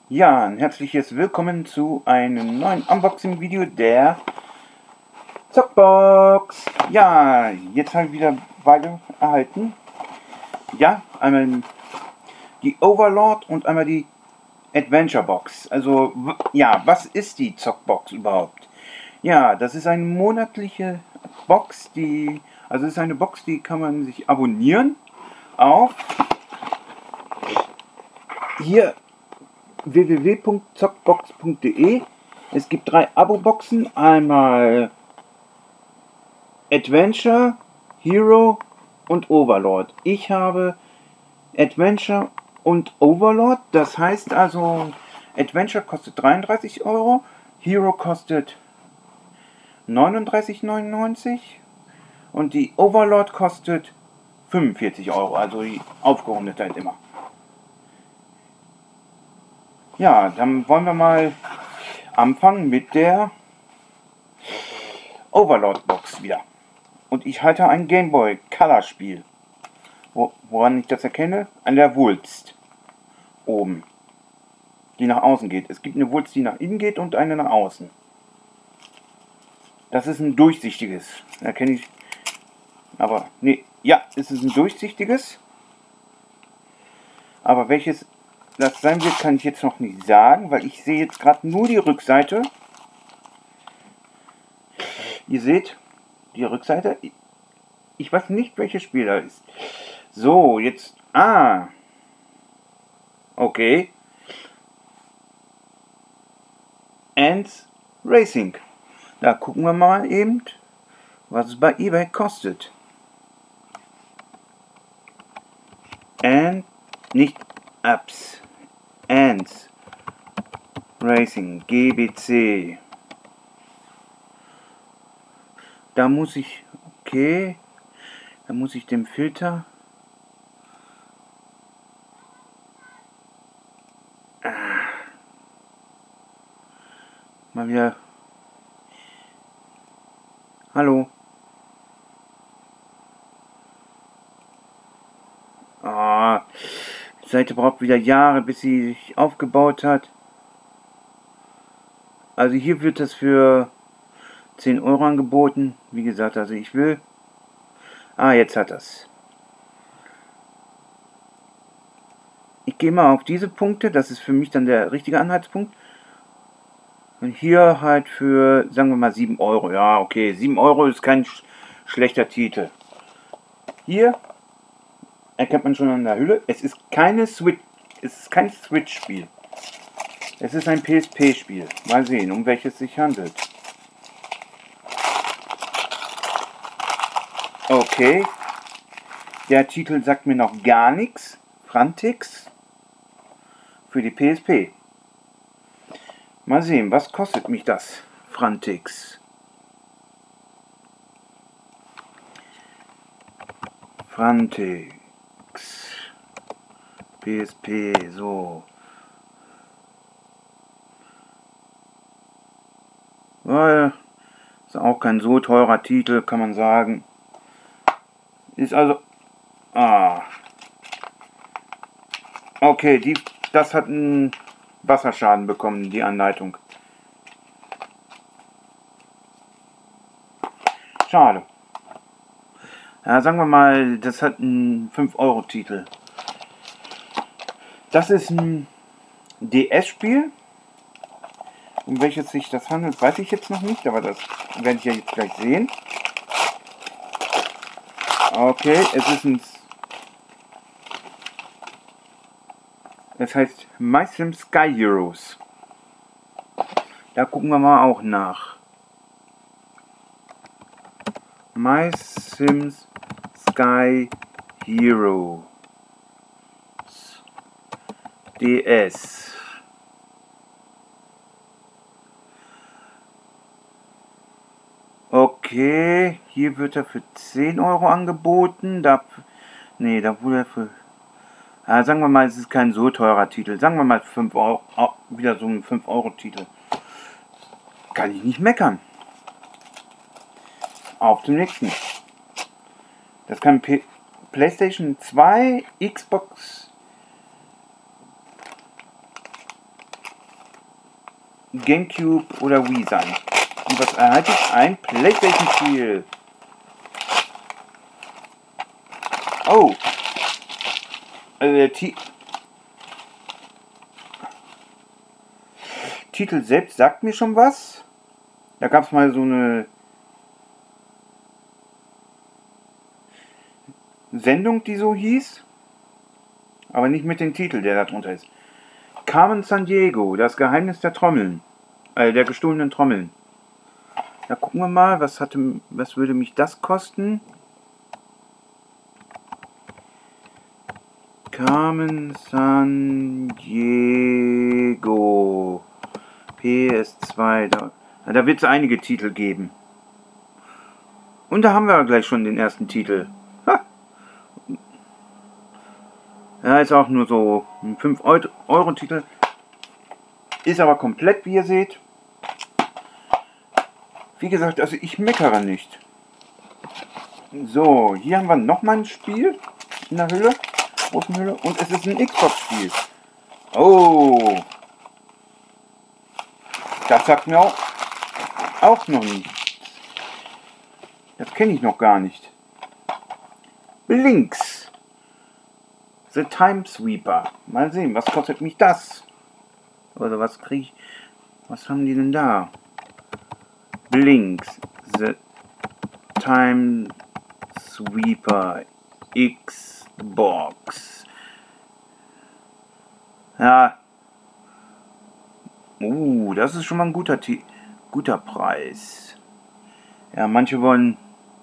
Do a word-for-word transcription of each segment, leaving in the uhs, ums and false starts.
Ja, ein herzliches Willkommen zu einem neuen Unboxing-Video der Zockbox. Ja, jetzt habe ich wieder beide erhalten. Ja, einmal die Overlord und einmal die Adventure Box. Also, ja, was ist die Zockbox überhaupt? Ja, das ist eine monatliche Box, die, also es ist eine Box, die kann man sich abonnieren auf hier w w w punkt zockbox punkt de. Es gibt drei Abo-Boxen, einmal Adventure, Hero und Overlord. Ich habe Adventure und Overlord, das heißt also, Adventure kostet dreiunddreißig Euro, Hero kostet neununddreißig neunundneunzig und die Overlord kostet fünfundvierzig Euro, also die aufgerundet halt immer. Ja, dann wollen wir mal anfangen mit der Overlord Box wieder. Und ich halte ein Game Boy Color Spiel. Wo, woran ich das erkenne? An der Wulst. Oben. Die nach außen geht. Es gibt eine Wulst, die nach innen geht und eine nach außen. Das ist ein durchsichtiges. Erkenne ich. Aber, nee. Ja, es ist ein durchsichtiges. Aber welches das sein wird, kann ich jetzt noch nicht sagen, weil ich sehe jetzt gerade nur die Rückseite. Ihr seht die Rückseite. Ich weiß nicht, welches Spiel da ist. So, jetzt... Ah! Okay. Ants Racing. Da gucken wir mal eben, was es bei eBay kostet. And nicht Apps. Ants Racing, G B C. Da muss ich, okay, da muss ich den Filter, ah, mal wieder, hallo, ah, die Seite braucht wieder Jahre, bis sie sich aufgebaut hat. Also hier wird das für zehn Euro angeboten. Wie gesagt, also ich will... Ah, jetzt hat das. Ich gehe mal auf diese Punkte. Das ist für mich dann der richtige Anhaltspunkt. Und hier halt für, sagen wir mal, sieben Euro. Ja, okay, sieben Euro ist kein sch schlechter Titel. Hier erkennt man schon an der Hülle. Es ist keine Switch. Es ist kein Switch-Spiel. Es ist ein P S P-Spiel. Mal sehen, um welches es sich handelt. Okay. Der Titel sagt mir noch gar nichts. Frantix. Für die P S P. Mal sehen, was kostet mich das? Frantix. Frantix. P S P, so. Ja, ist auch kein so teurer Titel, kann man sagen. Ist also... Ah. Okay, die, das hat einen Wasserschaden bekommen, die Anleitung. Schade. Ja, sagen wir mal, das hat einen fünf Euro Titel. Das ist ein D S-Spiel. Um welches sich das handelt, weiß ich jetzt noch nicht, aber das werde ich ja jetzt gleich sehen. Okay, es ist ein... Es heißt My Sims Sky Heroes. Da gucken wir mal auch nach. My Sims Sky Heroes. D S. Okay, hier wird er für zehn Euro angeboten. Da, nee, da wurde er für... Ja, sagen wir mal, es ist kein so teurer Titel. Sagen wir mal fünf Euro. Oh, wieder so ein fünf Euro Titel. Kann ich nicht meckern. Auf zum nächsten. Das kann P PlayStation zwei, Xbox Gamecube oder Wii sein. Und was erhalte ich? Ein PlayStation-Spiel. Oh. Also der Ti Titel selbst sagt mir schon was. Da gab es mal so eine Sendung, die so hieß. Aber nicht mit dem Titel, der da drunter ist. Carmen Sandiego, das Geheimnis der Trommeln. Äh, der gestohlenen Trommeln. Da gucken wir mal, was, hatte, was würde mich das kosten? Carmen Sandiego. P S zwei. Da, da wird es einige Titel geben. Und da haben wir gleich schon den ersten Titel. Ha! Ja, ist auch nur so ein fünf Euro Titel. Ist aber komplett, wie ihr seht. Wie gesagt, also ich meckere nicht. So, hier haben wir nochmal ein Spiel in der Hülle, großen Hülle, und es ist ein Xbox-Spiel. Oh, das sagt mir auch, auch noch nicht. Das kenne ich noch gar nicht. Blinks. The Time Sweeper. Mal sehen, was kostet mich das? Oder was kriege ich? Was haben die denn da? Blinks. The Time Sweeper. Xbox. Ja. Uh, das ist schon mal ein guter, guter Preis. Ja, manche wollen...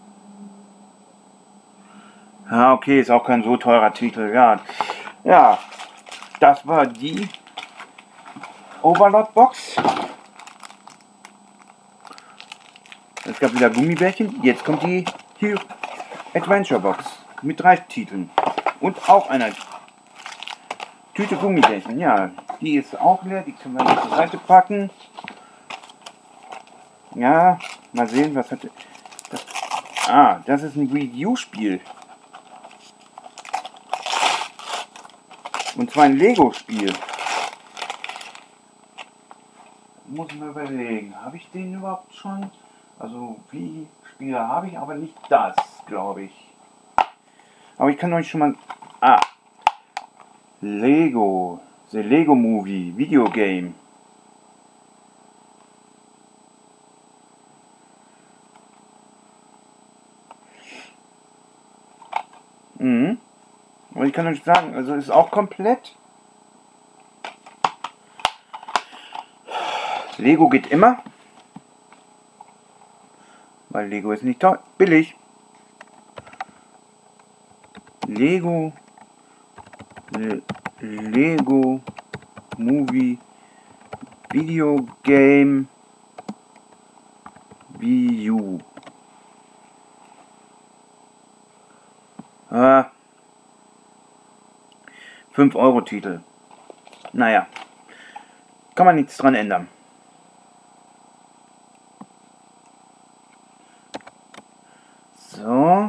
Ja, okay, ist auch kein so teurer Titel. Ja, ja, das war die Overlord-Box. Es gab wieder Gummibärchen. Jetzt kommt die hier Adventure-Box mit drei Titeln. Und auch einer Tüte Gummibärchen. Ja, die ist auch leer. Die können wir zur Seite packen. Ja, mal sehen, was hat das. Ah, das ist ein Wii U-Spiel. Und zwar ein Lego-Spiel. Muss ich mir überlegen, habe ich den überhaupt schon? Also, wie Spiele habe ich, aber nicht das, glaube ich. Aber ich kann euch schon mal... Ah! Lego. The Lego Movie. Videogame. Mhm. Aber ich kann euch sagen, also ist auch komplett. Lego geht immer. Weil Lego ist nicht teuer, billig. Lego. Le Lego Movie Video Game Wii U. Ah. fünf Euro Titel. Naja. Kann man nichts dran ändern. So.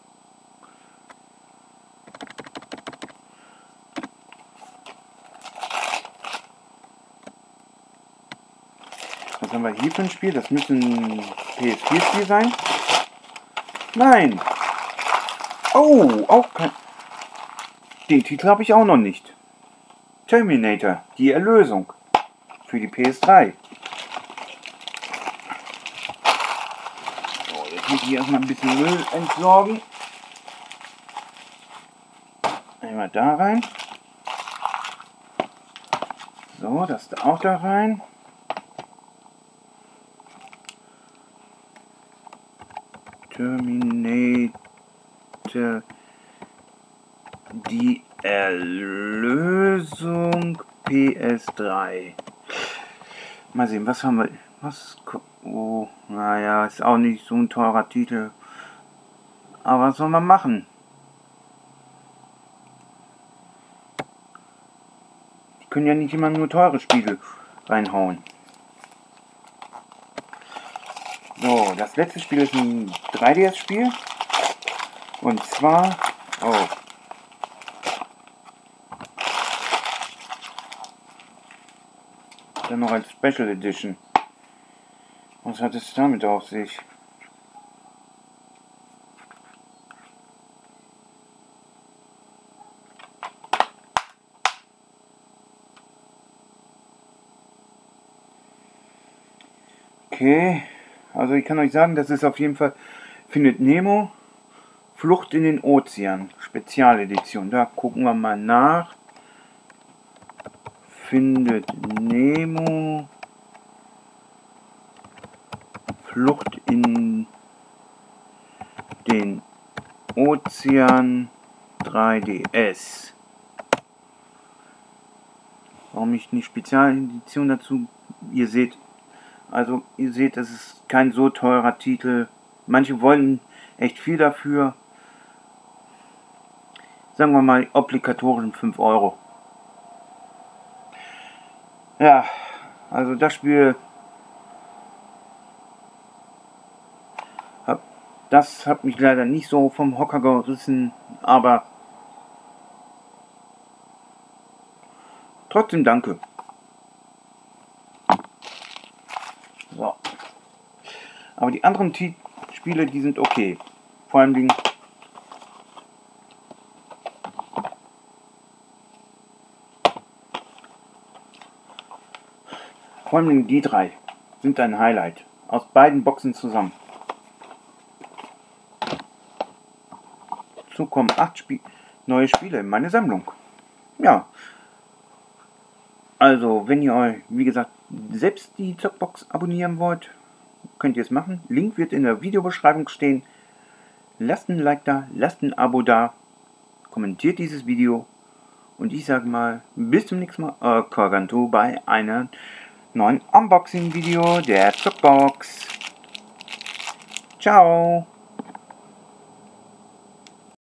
Was haben wir hier für ein Spiel? Das müsste ein P S vier Spiel sein. Nein. Oh, auch kein... Den Titel habe ich auch noch nicht. Terminator, die Erlösung. Für die P S drei. So, jetzt muss ich erstmal ein bisschen Müll entsorgen. Einmal da rein. So, das auch da rein. Terminator, die Erlösung P S drei. Mal sehen, was haben wir? Was? Oh, naja, ist auch nicht so ein teurer Titel. Aber was soll man machen? Die können ja nicht immer nur teure Spiele reinhauen. So, das letzte Spiel ist ein drei D S-Spiel. Und zwar... Oh. Dann noch als Special Edition. Was hat es damit auf sich? Okay, also ich kann euch sagen, das ist auf jeden Fall Findet Nemo, Flucht in den Ozean, Spezialedition. Da gucken wir mal nach. Findet Nemo, Flucht in den Ozean drei D S. Warum ich eine Spezialedition dazu? Ihr seht, also ihr seht, das ist kein so teurer Titel. Manche wollen echt viel dafür. Sagen wir mal obligatorischen fünf Euro. Ja, also das Spiel, hab, das hat mich leider nicht so vom Hocker gerissen, aber trotzdem danke. So. Aber die anderen Titel Spiele, die sind okay. Vor allem die Vor allem die drei sind ein Highlight. Aus beiden Boxen zusammen. Dazu kommen acht Spie neue Spiele in meine Sammlung. Ja. Also, wenn ihr euch, wie gesagt, selbst die Zockbox abonnieren wollt, könnt ihr es machen. Link wird in der Videobeschreibung stehen. Lasst ein Like da, lasst ein Abo da, kommentiert dieses Video und ich sage mal, bis zum nächsten Mal, euer Korganto bei einem neuen Unboxing-Video der Zockbox. Ciao!